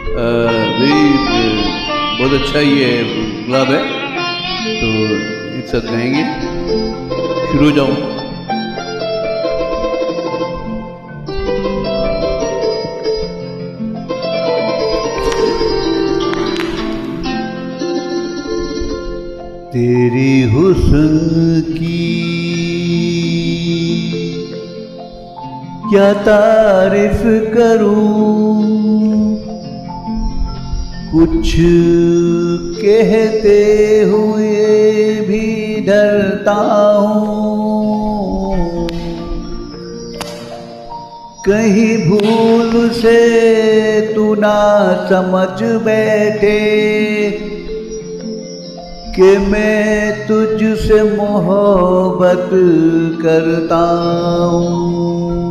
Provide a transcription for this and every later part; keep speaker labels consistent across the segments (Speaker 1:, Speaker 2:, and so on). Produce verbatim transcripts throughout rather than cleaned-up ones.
Speaker 1: Very बहुत अच्छा ये क्लब है, तो एक साथ गाएंगे। शुरू हो जाओ। तेरी हुस्न की क्या तारीफ करूं, कुछ कहते हुए भी डरता हूँ, कहीं भूल से तू ना समझ बैठे कि मैं तुझसे मोहब्बत करता हूँ।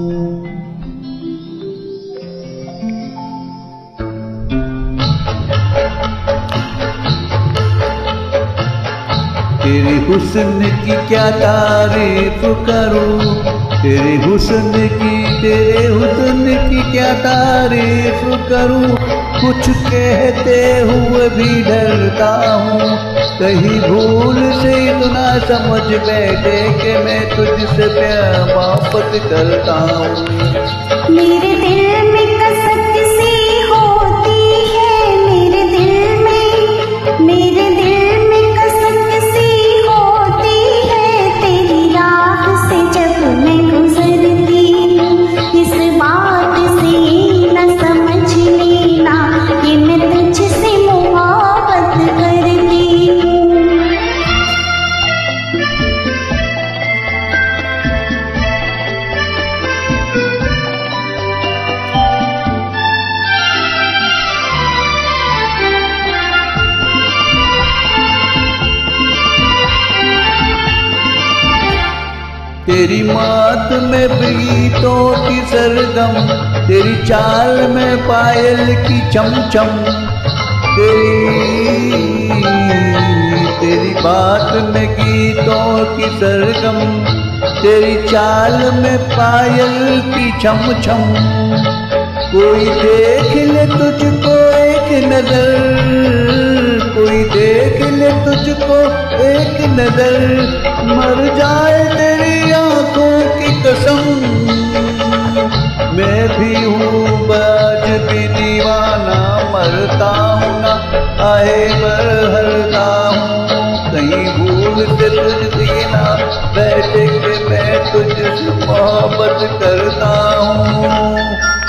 Speaker 1: तेरे हुस्न की क्या तारीफ करूं, तेरे हुस्न की तेरे हुस्न की क्या तारीफ करूं, कुछ कहते हुए भी डरता हूँ, कहीं भूल से इतना समझ बैठे कि मैं तुझसे प्यार मोहब्बत करता हूँ।
Speaker 2: मेरे दिल में कसक सी होती है, मेरे दिल में मेरे दिल में कसक सी होती है, तेरी राह से जब मैं गुजरती हूँ, इस बात से न समझ लेना कि मैं तुझसे मोहब्बत करती हूँ।
Speaker 1: तेरी मात में गीतों की सरगम, तेरी चाल में पायल की चमचम, तेरी तेरी बात में गीतों की सरगम, तेरी चाल में पायल की चमचम, कोई देख ले तुझको एक नजर, कोई देख ले तुझको एक नजर, मर जाए तेरी आंखों की कसम, मैं भी हूँ बाज भी दीवाना, मरता हूँ ना आए मरता हूँ, कहीं भूल से तुझसे ना बैठे कि मैं तुझसे मोहब्बत करता हूँ।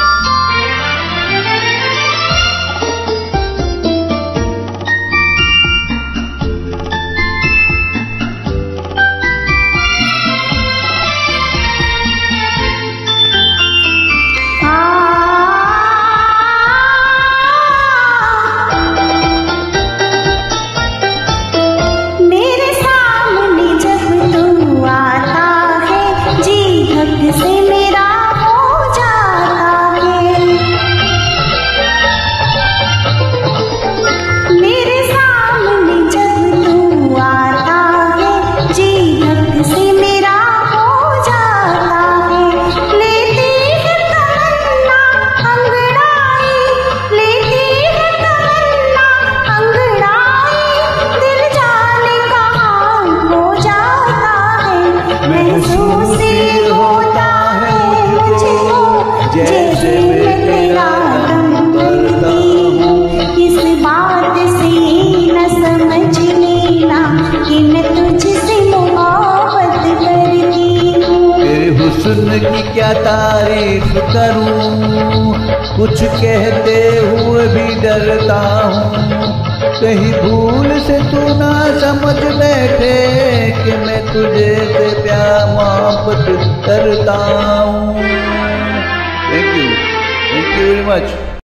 Speaker 2: जैसे मैं तेरा दम करती हूँ, किस बात से न समझ लेना कि मैं तुझसे मोहब्बत करती हूँ।
Speaker 1: तेरे हुस्न की क्या तारीफ करूँ, कुछ कहते हुए भी डरता हूँ, कहीं भूल से तू ना समझ बैठे कि मैं तुझे से प्यार मोहब्बत करता हूँ। Thank you. Thank you very much.